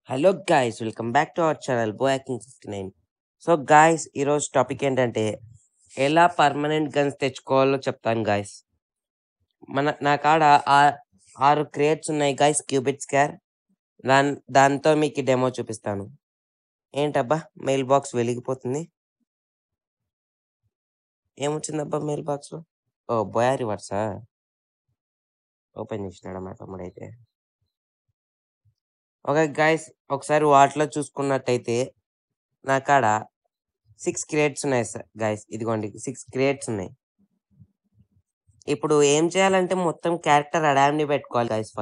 Hello guys, welcome back to our channel బోయాకింగ్ 59. So guys, ఈరోజు topic ఏంటంటే ఎలా పర్మనెంట్ గన్స్ తెచ్చుకోవాలో చెప్తాను గాయ్స్. నా కాడ 6 క్రేట్స్ ఉన్నాయి గాయ్స్, క్యూబిట్ స్క్వేర్. దాంతో మీకు డెమో చూపిస్తాను. ఏంటబ్బా మెయిల్ బాక్స్ వెలిగిపోతుంది? ఏమొచ్చిందబ్బా మెయిల్ బాక్స్లో? ఓ బోయా రివర్సా ఓపెన్ చేసినాడా మా తమ్ముడు అయితే. ఓకే గాయ్స్, ఒకసారి వాటిలో చూసుకున్నట్టయితే నా కాడ 6 క్రేట్స్ ఉన్నాయి సార్ గాయ్స్. ఇదిగోండి 6 క్రేట్స్ ఉన్నాయి. ఇప్పుడు ఏం చేయాలంటే మొత్తం క్యారెక్టర్ అడామ్ని పెట్టుకోవాలి గాయ్స్.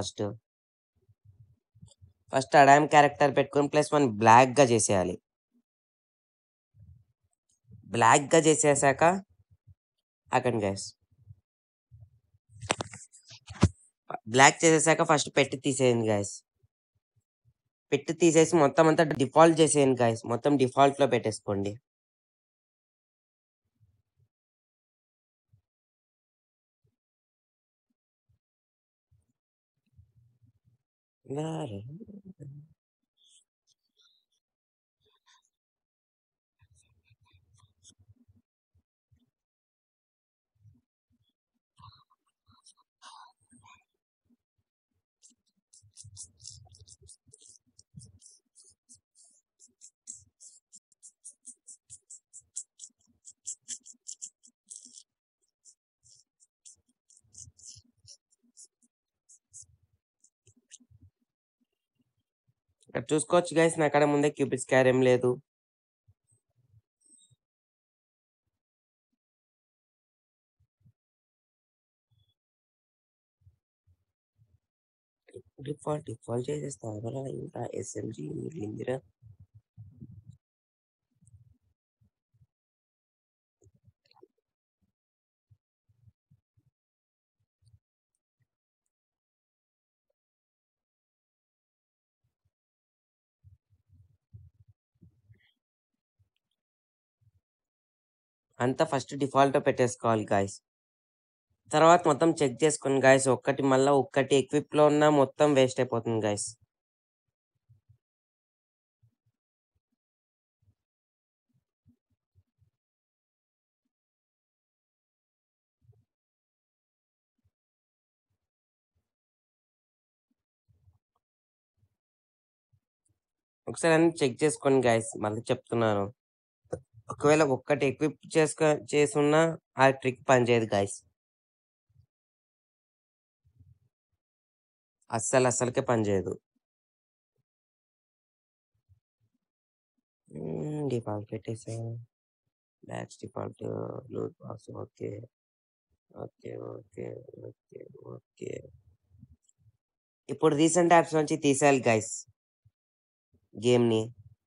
ఫస్ట్ అడామ్ క్యారెక్టర్ పెట్టుకొని +1 బ్లాక్ గా చేసేయాలి. బ్లాక్ గా చేసేసాక అకండి గాయ్స్, బ్లాక్ చేసేసాక ఫస్ట్ పెట్టి తీసేయండి గాయ్స్. పెట్టి తీసేసి మొత్తం అంతా డిఫాల్ట్ చేసేయండి గాయ్స్. మొత్తం డిఫాల్ట్ లో పెట్టేసుకోండి. ఇక్కడ చూసుకోవచ్చు గైస్, నా కాడ ముందే క్యూబిట్ స్క్వేర్ ఏం లేదు. డిఫాల్ట్ చేసేస్తా ఇంకా ఎస్ఎంజీ మిగిలిందిరా. అంతా ఫస్ట్ డిఫాల్ట్ లో పెట్టేసుకోవాలి గాయస్. తర్వాత మొత్తం చెక్ చేసుకోండి గాయస్. ఒక్కటి ఎక్విప్ లో ఉన్నా మొత్తం వేస్ట్ అయిపోతుంది గాయస్. ఒకసారి అన్ని చెక్ చేసుకోండి గాయస్, మళ్ళీ చెప్తున్నాను. ఒకవేళ ఒక్కటి ఎక్విప్ చేసున్నా ఆ ట్రిక్ పనిచేయదు గాయస్. అస్సలకే పనిచేయదు. డిఫాల్ట్ పెట్టేసా. బ్యాక్స్ default, loot box. Okay okay okay okay okay. ఇప్పుడు రీసెంట్ యాప్స్ నుంచి తీసేయాలి గాయస్ గేమ్ ని.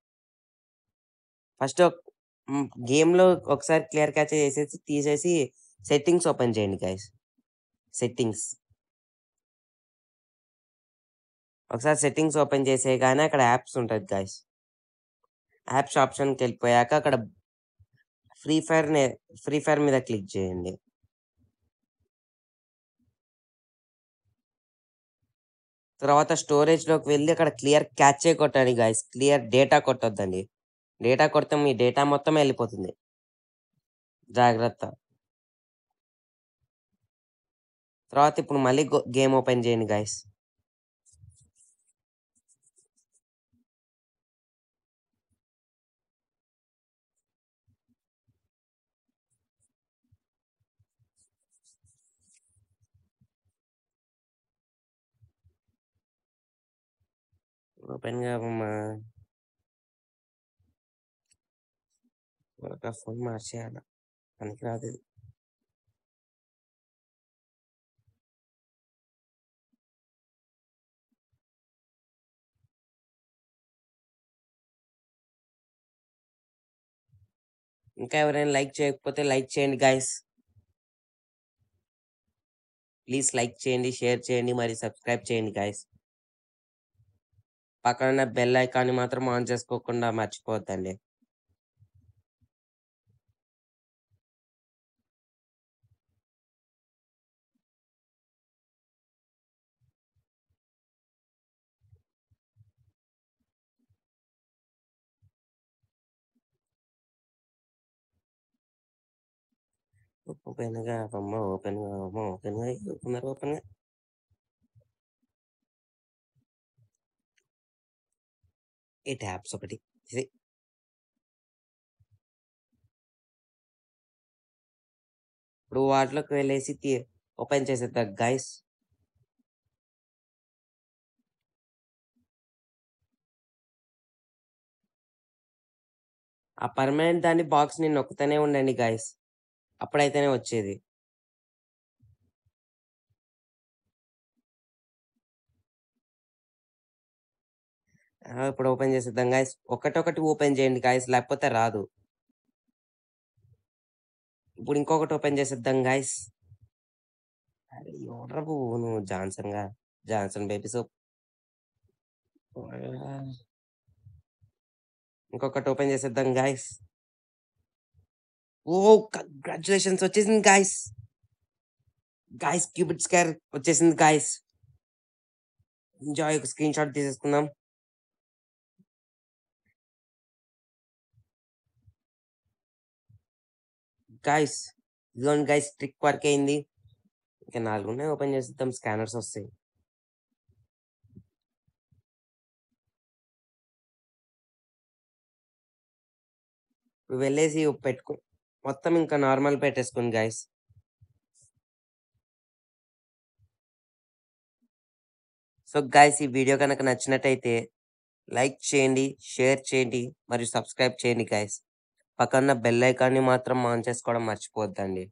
ఫస్ట్ గేమ్ లో ఒకసారి క్లియర్ క్యాచ్ చేసేసి తీసేసి సెట్టింగ్స్ ఓపెన్ చేయండి గాయస్. ఒకసారి సెట్టింగ్స్ ఓపెన్ చేసేయగానే అక్కడ యాప్స్ ఉంటుంది గాయస్. యాప్స్ ఆప్షన్కి వెళ్ళిపోయాక అక్కడ ఫ్రీ ఫైర్ మీద క్లిక్ చేయండి. తర్వాత స్టోరేజ్ లోకి వెళ్ళి అక్కడ క్లియర్ క్యాచే కొట్టండి గాయస్. క్లియర్ డేటా కొట్టొద్దండి. డేటా కొడితే మీ డేటా మొత్తం వెళ్ళిపోతుంది. జాగ్రత్త. తర్వాత ఇప్పుడు మళ్ళీ గేమ్ ఓపెన్ చేయండి గాయస్. ఓపెన్ కావమ్మా. ఫోన్ మార్చేయాల, పనికి రాదు ఇది. ఇంకా ఎవరైనా లైక్ చేయకపోతే లైక్ చేయండి గాయస్. ప్లీజ్ లైక్ చేయండి, షేర్ చేయండి, మరి సబ్స్క్రైబ్ చేయండి గాయస్. పక్కన బెల్ ఐకాన్ని మాత్రం ఆన్ చేసుకోకుండా మర్చిపోవద్దండి. ఓపెన్‌గా అమ్మ ఓపెన్‌గా అమ్మ ఓపెన్‌గా ఓపెన్‌గా ఈ ట్యాబ్స్ ఒకటి. ఇది. ఇప్పుడు వాటిలోకి వెళ్ళేసి ఓపెన్ చేసేద్దాం గైస్. ఆ పర్మనెంట్ దాని బాక్స్‌ని నొక్కుతూనే ఉండండి గైస్. అప్పుడైతేనే వచ్చేది. ఇప్పుడు ఓపెన్ చేసేద్దాం గైస్. ఒకటొకటి ఓపెన్ చేయండి గైస్ లేకపోతే రాదు. ఇప్పుడు ఇంకొకటి ఓపెన్ చేసేద్దాం గైస్. అరే ఎవడ్రా నువ్వు జాన్సన్ బేబీ సోప్. ఇంకొకటి ఓపెన్ చేసేద్దాం గైస్. ఓ కంగ్రాచులేషన్స్ వచ్చేసింది గైస్. గైస్ క్యూబిట్ స్క్వేర్ వచ్చేసింది గైస్. ఎంజాయ్. ఒక స్క్రీన్ షాట్ తీసేసుకుందాం. గైస్ ఇదిగోండి గైస్, ట్రిక్ వర్క్ అయింది. ఇంకా 4 ఉన్నాయి, ఓపెన్ చేసేద్దాం. స్కానర్స్ వస్తాయి. ఇప్పుడు వెళ్ళేసి పెట్టుకో, మొత్తం ఇంకా నార్మల్ పెట్టేసుకోండి గైస్. సో గైస్ ఈ వీడియో కనుక నచ్చినట్టయితే లైక్ చేయండి, షేర్ చేయండి మరియు సబ్స్క్రైబ్ చేయండి గైస్. పక్కన బెల్ ఐకాన్ని మాత్రం ఆన్ చేసుకోవడం మర్చిపోవద్దండి.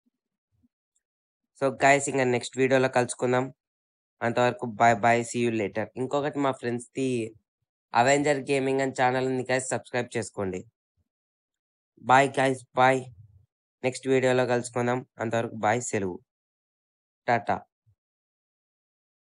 సో గైస్ ఇంకా నెక్స్ట్ వీడియోలో కలుసుకుందాం. అంతవరకు bye bye, see you later. ఇంకొకటి మా ఫ్రెండ్స్ది అవెంజర్ గేమింగ్ అని ఛానల్ ఉంది గైస్, సబ్స్క్రైబ్ చేసుకోండి. Bye guys, bye. నెక్స్ట్ వీడియోలో కలుసుకుందాం. అంతవరకు బాయ్, సెలవు, టాటా.